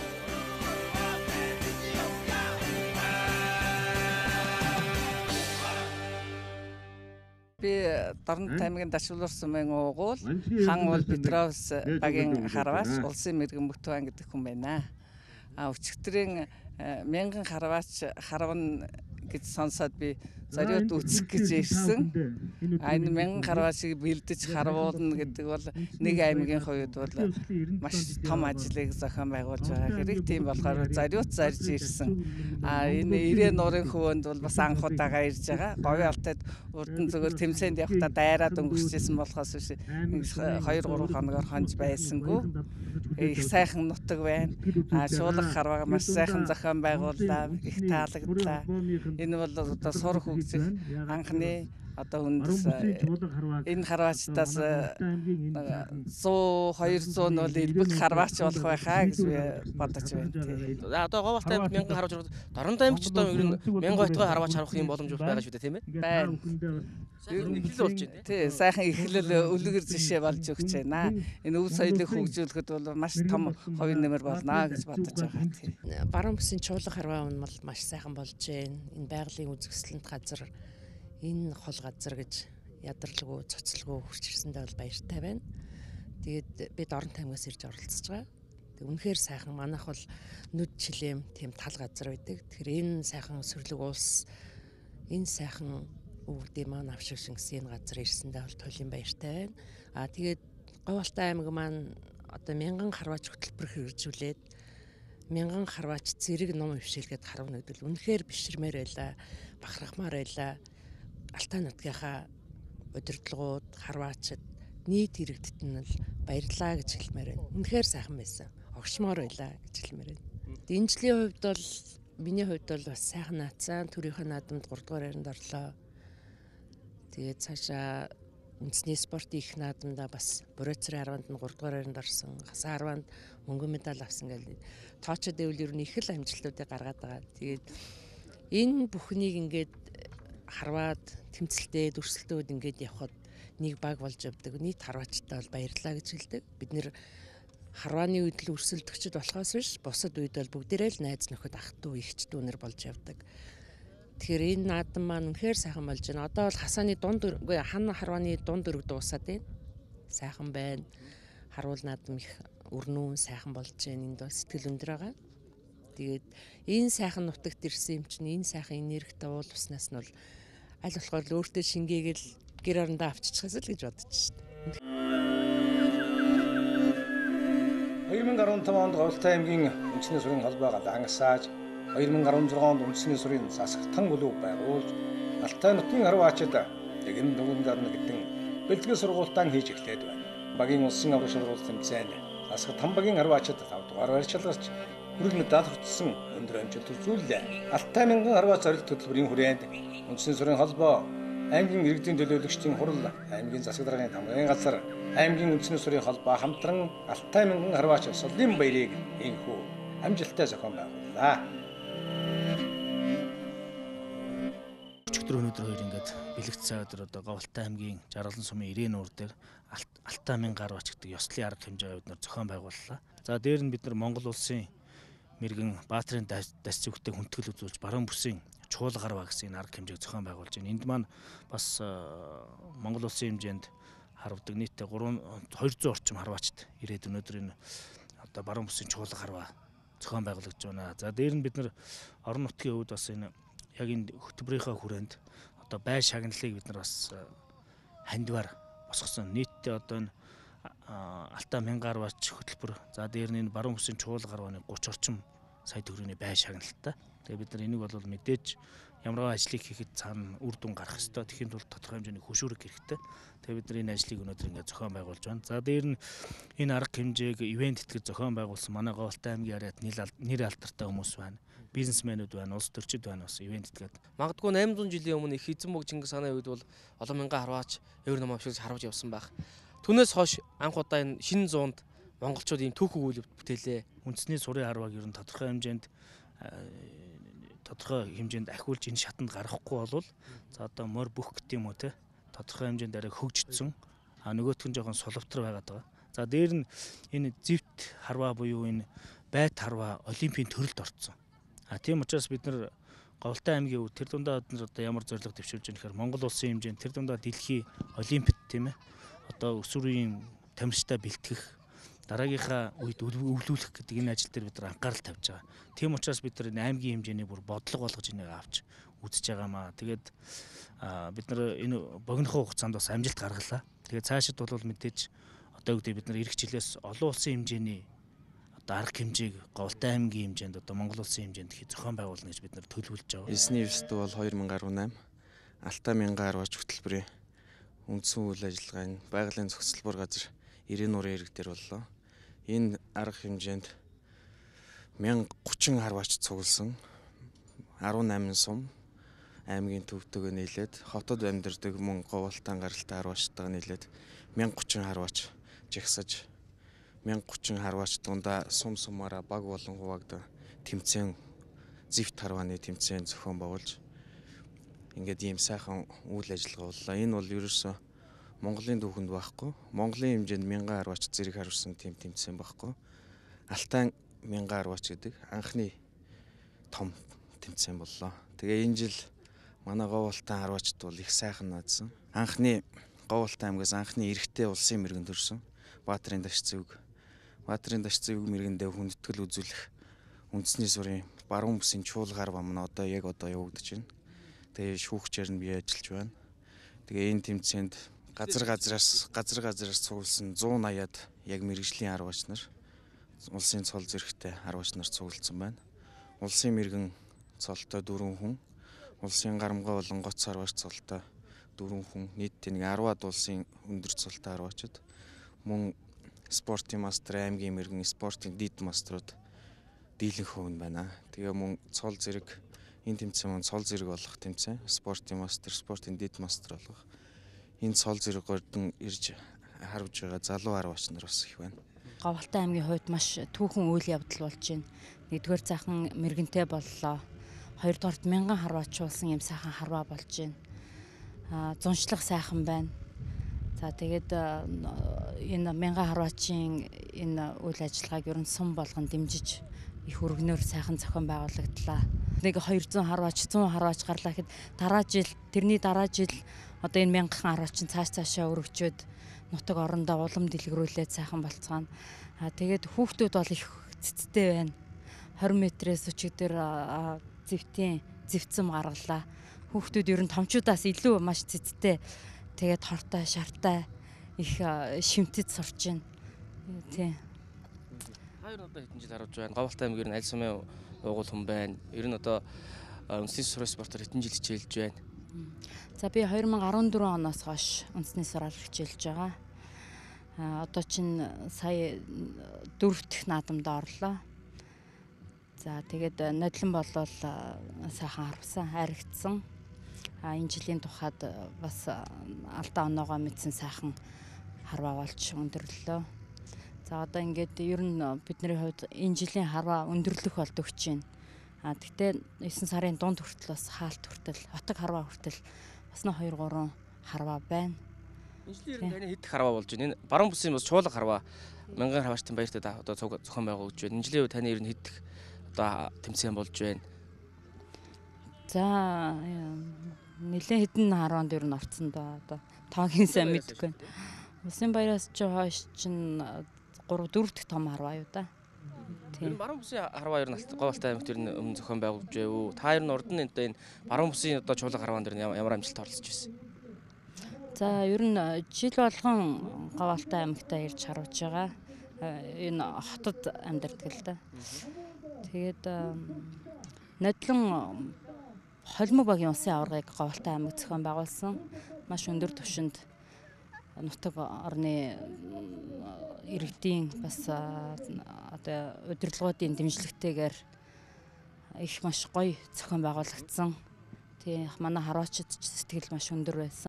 [SPEAKER 13] Би Дарамт аймгийн Дашвар сумын уугуул хан ул Петровс багийн харваач улсын мэрэгэн Бутуан гэдэг хүн байна. А өчигдрийн мянган харваач харван гэж сонсоод би зориуд үүсэх гэж ирсэн. А энэ мянган харваачийг бэлдэж харвуулна гэдэг бол нэг аймгийн хувьд бол маш том ажлыг зохион байгуулж байгаа хэрэг. Тийм болохоор зориуд зарж ирсэн. А энэ Ирээн нуурын хөвөнд бол бас анх удаага ирж байгаа. Говийн алтад урдан зүгээр тэмцээнд явахдаа дайраад өнгөрчихсэн болохоос биш хоёр гурван хоногор хонж байсангүй. Их сайхан нутаг байна. А шуулах харваа маш сайхан зохион байгууллаа. Их таалагдлаа. Энэ бол одоо сурах хөгжих анхны одоо үндэс энэ харваачтаас сто двести нь бол элбэг харваач болох байхаа гэж би бодож байна.
[SPEAKER 12] За одоо Говьалт аймаг мянган харваач Дорнод аймаг ч одоо ер нь мянган ойтгой харваач харах юм боломж байгаа шүү дээ тийм ээ.
[SPEAKER 13] Байна.
[SPEAKER 12] Ер нь эхлэл болж байна.
[SPEAKER 13] Тий, сайхан эхлэл үлгэр жишээ болж өгч байна. Энэ өв соёлыг хөгжүүлэхэд бол маш том хувийн нэмэр болно гэж бодож байгаа тий.
[SPEAKER 14] Баруун бүсийн чуулга харваа нь бол маш сайхан болж байна. Энэ байгалийн үзэсгэлэнт газар энэ хол газар гэж ядралгүй цоцлгүй хурж ирсэндээ бол баяртай байна. Тэгээд бид Дорнод аймагаас ирж оролцож байгаа. Тэг үнэхээр сайхан манайх бол нүд чилэм тийм тал газар байдаг. Тэгэхээр энэ сайхан өсвөрлөг улс энэ сайхан өвгдээ маань авшигшин гэсэн газар ирсэндээ бол туйлын баяртай байна. Аа тэгээд Говьалт аймаг маань одоо мянган харваач хөтөлбөр хэрэгжүүлээд мянган харваач зэрэг ном өвшөөлгээд харвна гэдэг нь үнэхээр бишрмээр байлаа, бахархмаар байлаа. Алтай нутгийнхаа удирдлагууд, харваачид нийт иргэдэд нь л баярлаа гэж хэлмээр байна. Үнэхээр сайхан байсан. Огшмоор байлаа гэж хэлмээр байна. Энэ жилийн хувьд бол миний хувьд бол бас сайхан наацсан. Төрийнхөө наадамд гурав дугаар байранд орлоо. Тэгээд цаашаа үндэсний спортын их наадамда бас Буруцрын харванд нь гурав дугаар байранд орсон. Хасан харванд мөнгөн медаль авсан гэл тоочод дэвэл ер нь их л амжилтуудыг гаргаад байгаа. Тэгээд энэ бүхнийг ингээд харваад тэмцэлтэд өрсөлдөөд ингээд явхад нэг баг болж явдаг. Нийт харваачтай бол баярлаа гэж хэлдэг. Бид нэр харвааны үед л өрсөлдөгчд болохоос биш бусад үед бол бүгдээрээ л найз нөхөд ах トゥ ихч дүүнэр болж явдаг. Тэгэхээр энэ наадам маань үнэхээр сайхан болж байна. Одоо бол хасааны дунд үгүй хан харвааны дунд өрг дуусаад байна. Сайхан байна. Харуул наадам их өрнүүн сайхан болж байна. Энд бол сэтгэл өндөр байгаа. Тэгээд энэ сайхан нутагт ирсэн юм чинь энэ сайхан энергитэй уул уснаас нь бол аль болохоор л өөртөө шингээгээл гэр орондоо авччихсан л гэж бодож байна.
[SPEAKER 1] хоёр мянга арван таван онд Говьалт аймгийн үндэсний сурын холбоог ангасааж хоёр мянга арван зургаан онд үндэсний сурын засагтан клуб байгуулж Алтай нутгийн харваачид нэгэн дугуйн дарна гэдэг бэлтгэл сургуультаа хийж эхлээд байна. Багийн улсын аврал шалралт тэмцээнд засагтан багийн харваачид тав дугаар барьцaalгарч хүрэл медаль хүртсэн өндөр амжилт үзүүллээ. Алтай мянган харваач зорилт хөтөлбөрийн хүрээнд үндэсний сурын холбоо, аймгийн иргэдийн төлөөлөгчдийн хурал, аймгийн засаг даргын тамгын газар, аймгийн үндэсний сурын холбоо хамтран Алтай мянган харваач соёлын баярыг энхүү амжилттай зохион байгууллаа.
[SPEAKER 5] Өчигдөр өнөөдөр хоёр ингээд бэлэгдсэн өдөр одоо Говьалт аймгийн Жаргалан сумын Ирээн нуур дээр Алтай мянган харваач гэдэг ёслолын арга хэмжээ бид нар зохион байгууллаа. За дээр нь бид нар Монгол улсын мэргэн Баатрин дас зүгтээ хүндэтгэл үзүүлж баруун бүсийн чуулга харваа гэсэн энэ арга хэмжээг зохион байгуулж байна. Энд маань бас Монгол улсын хэмжээнд харвдаг нийтдээ двести орчим харваачд ирээд өнөөдөр энэ одоо баруун бүсийн чуулга харваа зохион байгуулагдж байна. За дээр нь бид нар орон нутгийн хувьд бас энэ яг энэ хөтөлбөрийнхөө хүрээнд одоо бай шагналыг бид нар бас хандвар босгосон. Нийтдээ одоо энэ Алтай мянган харваач хөтөлбөр. За дээр нь энэ баруун бүсийн чуулга харвааны гурван орчим сая төгрөгийн бай шагналтай. Тэгээ бид нар энийг бол мэдээж ямар ажлыг хийхэд цаана үр дүн гарах ёстой. Тэхийн тулд тодорхой хэмжээний хөшүүрэг хэрэгтэй. Тэгээ бид нар энэ ажлыг өнөөдөр ингээд зохион байгуулж байна. За дээр нь энэ арга хэмжээг ивент тэтгэж зохион байгуулсан манай Говьалт аймгийн арайд нэр алдартай хүмүүс байна. Бизнесмэнүүд байна, улс төрчид байна бас ивент тэтгээд.
[SPEAKER 12] Магадгүй найман зуун жилийн өмнө их эзэн бог Чингис хааны үед бол олон мянган харваач eur ном авшигч харваж явсан байх. Түүнээс хойш анх удаа энэ шинэ зуунд монголчууд ийм түүх өгүүлбэр бүтээлээ.
[SPEAKER 5] Үндэсний сурын харвааг ер нь тодорхой хэмжээнд тодорхой хэмжээнд ахиулж энэ шатанд гаргахгүй болвол за одоо морь бүх гэдэг юм уу те тодорхой хэмжээнд арай хөгжчихсөн. А нөгөөх нь жоохон соловтор байгаад байгаа. За дээр нь энэ зэвт харваа буюу энэ байт харваа олимпийн төрөлд орцсон. А тийм учраас бид нар Говьалт аймгийн тэр дундаа одоо ямар зорилго дэвшүүлж байгаа нөхөр Монгол улсын хэмжээнд тэр дундаа дэлхийн олимпиад тийм ээ одоо өсвөрийн тамирчтай бэлтгэх дараагийнхаа үед өвлүүлэх гэдэг энэ ажил дээр бид нар анхаарал тавьж байгаа. Тийм учраас бид нар энэ аймгийн хэмжээний бүр бодлого болгож энийг авч үзэж байгаамаа. Тэгээд бид нар энэ богинохоо хугацаанд бас амжилт гаргалаа. Тэгээд цаашид бол мэдээж одоо үгдээ бид нар эх жилээс олон улсын хэмжээний одоо арга хэмжээг Говьтай аймгийн хэмжээнд одоо Монгол улсын хэмжээнд их зохион байгуулна гэж бид нар төлөвлөж байгаа.
[SPEAKER 15] Эсний фестивал хоёр мянга арван eight Алтай мянган арваач хөтөлбөрийн үндсэн үйл ажиллагааны байгалийн зохицолбор газар Ирээн нуурын ирэг дээр боллоо. Энэ арга хэмжээнд мянга гучин харваач цугласан арван eight сум аймгийн төвдөгөө нийлээд хотод амьдардаг мөн говьалтай гаралтай харваачтайгаа нийлээд мянга гучин харваач жигсаж мянга гучин харваач дундаа сум сумаараа баг болон хуваагдсан тэмцээн зэвт харвааны тэмцээн зохион байгуулж ингээд ийм сайхан үйл ажиллагаа боллоо. Энэ бол ерөөсөө Монголын түүхэнд байхгүй. Монголын хэмжээнд мянган харваач зэрэг харуулсан тийм тэмцээн байхгүй. Алтай мянган харваач гэдэг анхны том тэмцээн боллоо. Тэгээ энэ жил манай Говьалтай харваачд бол их сайхан наадсан. Анхны Говьалтай аймгаас анхны эрэгтэй улсын мэргэнд төрсөн Баатрин даш зэвг. Баатрин даш зэвг мэргэндээ хүндэтгэл үзүүлэх үндэсний сурын баруун бүсийн чуулгаар бам нь одоо яг одоо явагдаж байна. Тэгээ шүүгчээр нь бие ажиллаж байна. Тэгээ энэ тэмцээнд газар газраас газар газраас цугласан one eighty-ад яг мэргэжлийн харваач нар улсын цол зэрэгтэй харваач нар цугласан байна. Улсын мэргэн цолтой дөрвөн хүн, улсын гарамгай болон гоц харваач цолтой дөрвөн хүн, нийтдээ нэг ten-ад улсын өндөр цолтой харваачид мөн спортын мастер аймгийн мэргэн спортын дид мастерууд дийлэнх хувь байна. Тэгээ мөн цол зэрэг энэ тэмцээн мөн цол зэрэг болох тэмцээн, спортын мастер, спортын дид мастер болох. Энэ цол зэрэг гордон ирж харвж байгаа залуу харваач нар бас их байна.
[SPEAKER 16] Говьалтай аймгийн хувьд маш түүхэн үйл явдал болж байна. Нэгдүгээр цаахан мэргэнтэй боллоо. Хоёрдугаарт мянган харваачуулсан юм сайхан харваа болж байна. Аа зуншлах сайхан байна. За тэгээд энэ мянган харваачийн энэ үйл ажиллагааг ер нь сум болгон дэмжиж их өргөнөөр сайхан зохион байгуулагдлаа. Нэг two hundred харваач, one hundred харваач гарлаа гэхэд дараа жил, тэрний дараа жил одоо энэ мянган харваачин цааш цаашаа өргөжөөд нутаг орондоо улам дэлгэрүүлээд сайхан болцгаана. Аа тэгээд хүүхдүүд бол их цэцтэй байна. twenty метрээс өчигдөр зэвтийн зэвцэм гаргалаа. Хүүхдүүд ер нь томчуудаас илүү маш цэцтэй. Тэгээд хортой, шартай их шимтэд сурч байна. Тийм.
[SPEAKER 12] Хоёр одоо хэдэн жил харж байна. Говьалтай аймаг ер нь аль сумын уугуул хүн байна. Ер нь одоо үндэсний сурын спортоор хэдэн жил хичээлж байна.
[SPEAKER 16] За би two thousand fourteen оноос хойш үндэсний сураар хичээлж байгаа. А одоо чинь сая дөрөв дэх наадамд орлоо. За тэгээд нодлон болвол сайхан харвсан, харигдсан. А энэ жилийн тухайд бас алдаа оноогоо мэдсэн сайхан харваа болж өндөрлөө. За одоо ингээд ер нь бидний хувьд энэ жилийн харваа өндөрлөх болдог чинь. А тэгтээ nine сарын дунд хүртэл бас хаалт хүртэл, хотог харваа хүртэл бас нэг two three харваа байна.
[SPEAKER 12] Энэ жилийн таны хэд харваа болж байна? Энэ баруун бүсийн бас чуулга харваа мянган харваачтын баяртад одоо зохион байгуулж байна. Энэ жилийн таны ер нь хэд одоо тэмцээн болж байна?
[SPEAKER 16] За нэлээд хэдэн харваанд ер нь орцсон да одоо тоогийн сайн мэдгүй байна. Улсын баяраас ч хойш чинь three four дэх том харваа юу да.
[SPEAKER 12] Тийм. Баруун бүсийн харваа ер нь Говьалтай аймагт ер нь өмнө зохион байгуулж байв. Та ер нь урд нь энэ баруун бүсийн одоо чуулга харваанд ер нь ямар амжилт орлож байсан?
[SPEAKER 16] За ер нь жил болгон Говьалтай аймагтаа ирж харуулж байгаа. Энэ хотод амьдардаг л да. Тэгээд нодлон холимог багийн улсын аваргыг Говьалтай аймаг зохион байгуулсан. Маш өндөр түвшинд нутаг орны иргэдийн бас одоо удирдлагуудын дэмжлэгтэйгээр их маш гоё зохион байгуулагдсан. Тийм манай харваачид ч сэтгэл маш өндөр байсан.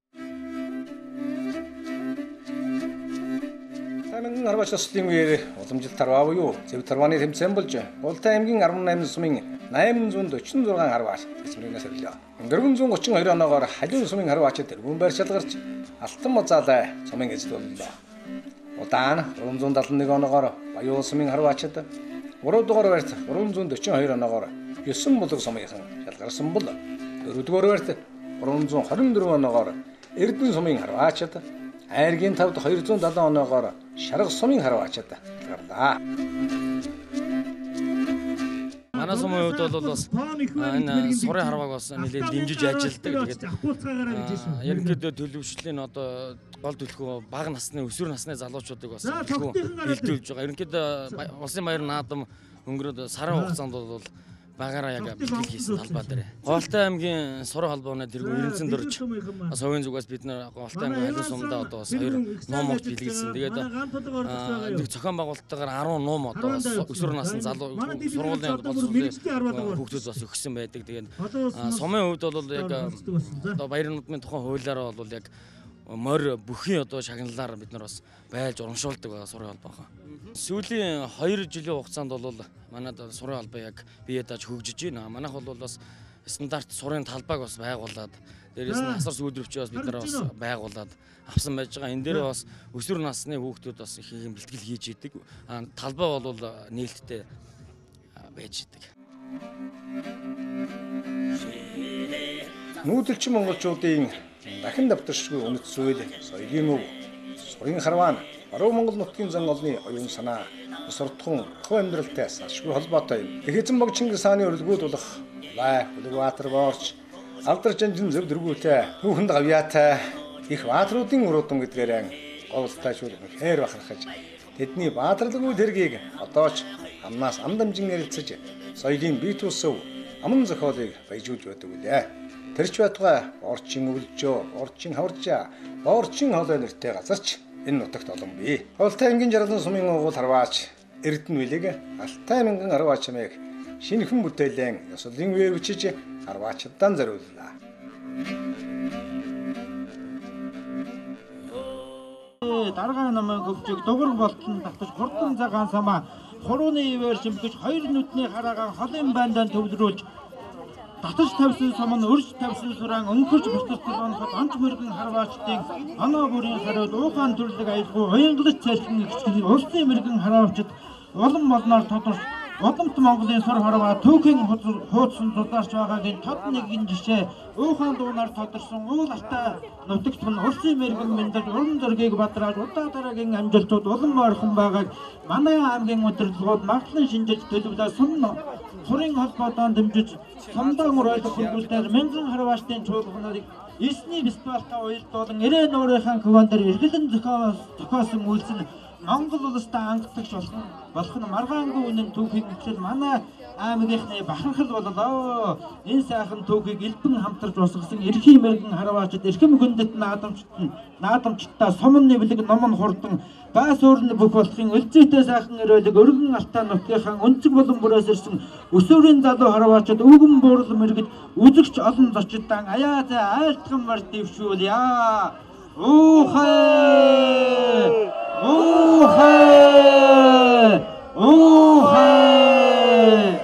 [SPEAKER 1] Мянган харваач наслын үеэр уламжлалт харваа буюу зэвд харвааны тэмцээн болж Говьалтай аймгийн eighty-eight сумын eight hundred forty-six харваач тэмцээнээс өрлөө. four thirty-two оноогоор халиун сумын харваачид дөрвөн байр шалгарч алтан мазаалай сумын эзэд боллоо. Удаан three seventy-one оноогоор Баян сумын харваачид three дугаар байрт three forty-two оноогоор nine булаг сумынхан шалгарсан бол дөрөв дугаар байрт three twenty-four оноогоор Эрдэнэ сумын харваачид Айргийн тавд хоёр зуун седем оноогоор Шарга сумын харваачид гарлаа.
[SPEAKER 17] Манай сумын хувьд бол бас энэ сурын харвааг бас нэлээд дэмжиж ажилладаг. Тэгээд ерөнхийдөө төлөвшлийн одоо гол төлхөө бага насны өсвөр насны залуучуудыг бас бэлдүүлж байгаа. Ерөнхийдөө улсын баяр наадам өнгөрөөд сарын хугацаанд бол багаараа яг бэлтгэл хийсэн талбай дээр. Говьалтай аймгийн сурын холбооны тэргүүн Эрдэнэсэнд орж бас хувийн зүгээс бид нэр Говьалтай аймгийн халуун сумдаа одоо бас хоёр номог бэлгэлсэн. Тэгээд нэг зохион байгуулалтаагаар арван ном одоо бас өсвөр насны залуу сургуулийн боловсролын хүүхдүүд бас өгсөн байдаг. Тэгээд сумын хувьд бол яг одоо баяр нутгийн тухайн хуулиараа бол яг морь бүхийн одоо шагналаар бид нар бас байлж урамшуулдаг байгаа сурын холбоо. Сүүлийн хоёр жилийн хугацаанд бол манайд сурын холбоо яг бие дааж хөгжиж байна. Манайх бол бас стандарт сурын талбайг бас байгуулад, дээрээс нь асар сүүлрөвчөө бас бид нар бас байгуулад авсан байж байгаа. Энэ дээр бас өсвөр насны хүүхдүүд бас их их бэлтгэл хийж идэг. Талбай бол нээлттэй байж идэг.
[SPEAKER 1] Нүүдэлчин монголчуудын дахин давтаршгүй үнэт зүйл соёлын өв, сурын харваа, баруун Монгол нутгийн зан олны оюун санаа, суртахуун, хөө амьдралтай салшгүй холбоотой юм. Эхэзэн бог Чингис хааны өрөлгүүд болох Лай, Улугбаатар боорч, Алдар жанжин зөв дөрвүүтэй, хүүхэнд гавьяатай их баатруудын уруудам гэдгээрэн говьалтайшгүй хээр бахархаж тэдний баатарлагүй тэргийг одоо ч амнаас ам дамжин ярилцаж соёлын бие тусав аман зохиолыг баяжуулж байдаг үлээ. Тэрч байтугай орчин өвлжөө, орчин хаваржаа, орчин хоолой нэртэй газарч энэ нутагт олон бий. Говьалтай аймгийн Жаргалан сумын угуул харваач Эрдэнэ билэг Алтай мянган харваач амийг шинэхэн бүтээлэн ёслолын үеэр бичиж харваачдаа зориуллаа.
[SPEAKER 18] Дарга намын хөвчөг дугур болтон татаж хурдан цагаан самаа хурууны ивээр шимгэж хоёр нүдний хараагаан холын байндаа төвлөрүүлж татаж тавьсан сум нь өрж тавьсан сураан өнгөрч бусдад оноход онц мөргөн харваачдын оноо бүрийн хариуд уухаан төрлөг аялгүй уянгалж цайлхан ихчлэн улсын мэргэн харваачд улам молноор тодорч Удамт Монголын сур харваа түүхийн хуудсан тулаарч байгаагийн тод нэгэн жишээ уухаан дуунаар тодорсон уул алтай нутагт нь улсын мэргэн мэндэлж уран зургийг бадрааж удаа дараагийн амжилтууд улам ойрхон байгааг манай аймгийн удирдлагууд магадлан шинжилж төлөвлөө сум сурын холбоотон дэмжиж сумдаа мөрөөлөх хөлбөлтөөр мянган харваачдын чуулганыг эсний фестивалтай уялдуулан Ирээ нуурынхаа хөвөн дээр эргэлэн зохиосон үйлс нь Монгол улстай ангидагч болох нь маргаангүй үнэн түүхийг бичлэл манай аймгийнхны бахархал боллоо. Энэ сайхан түүхийг элбэн хамтарч усгасан эрхийн мэргэн харваачид эрхэм хүндэт наадамчт наадамчтаа сумны бэлэг ном нь хурдан баас өөрн бүх болохын өлзийтэй сайхан өрөөлөг өргөн алтай нутгийнхаа өнцөг болон бүрээс ирсэн өсвөрийн залуу харваачид өвгөн буурал мэргэд үзэгч олон зочдтан аяа зай айлтган мар дэвшүүлье. Уухай! Уухай! Уухай!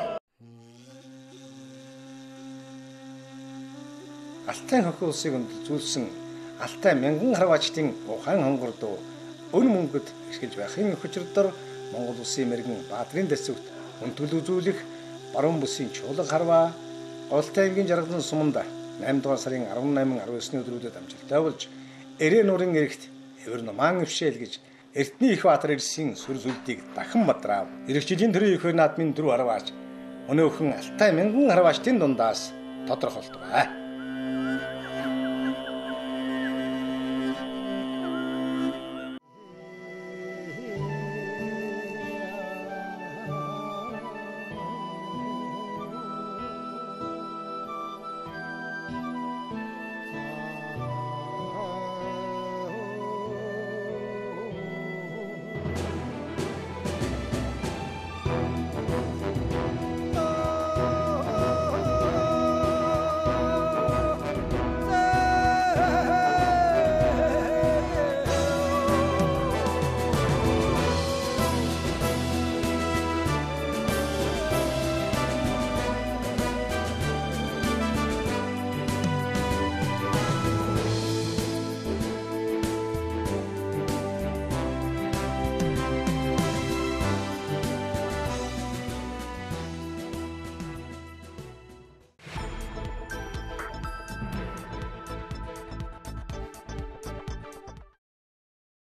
[SPEAKER 1] Алтай хөх улсыг өндөлжүүлсэн Алтай мянган харваачдын ухаан хонгордоо өн мөнгөд эрхэлж байхын хүчрээр Монгол улсын мэргэн Баатрин дэсвэгт өнтгөл үзүүлэх баруун бүсийн чуулга харваа Говьалтай аймгийн Жаргалан суманд найман дугаар сарын арван найман арван есний өдрүүдэд амжилттай болж Ирээ нуурын эрэгт эвэр номаан өвшөөл гэж Эртний их Баатар ирсэн сүр зүлдийг дахин мадрав. Иргэжлийн төрийн их наадмын дөрөв харваач өнөөхөн Алтай мянган харваачдын дундаас тодорхойлдог бай.